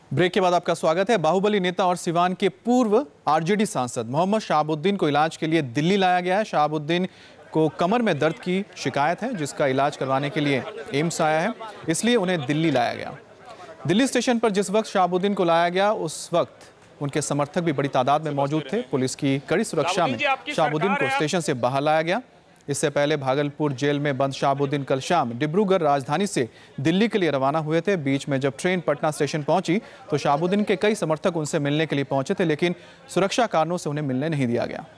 Break के बाद आपका स्वागत है। बाहुबली नेता और सिवान के पूर्व आरजेडी सांसद मोहम्मद शहाबुद्दीन को इलाज के लिए दिल्ली लाया गया है। शहाबुद्दीन को कमर में दर्द की शिकायत है, जिसका इलाज करवाने के लिए एम्स आया है, इसलिए उन्हें दिल्ली लाया गया। दिल्ली स्टेशन पर जिस वक्त शहाबुद्दीन को लाया गया, उस वक्त उनके समर्थक भी बड़ी तादाद में मौजूद थे। पुलिस की कड़ी सुरक्षा में शहाबुद्दीन को स्टेशन से बाहर लाया गया। इससे पहले भागलपुर जेल में बंद शहाबुद्दीन कल शाम डिब्रूगढ़ राजधानी से दिल्ली के लिए रवाना हुए थे। बीच में जब ट्रेन पटना स्टेशन पहुंची तो शहाबुद्दीन के कई समर्थक उनसे मिलने के लिए पहुंचे थे, लेकिन सुरक्षा कारणों से उन्हें मिलने नहीं दिया गया।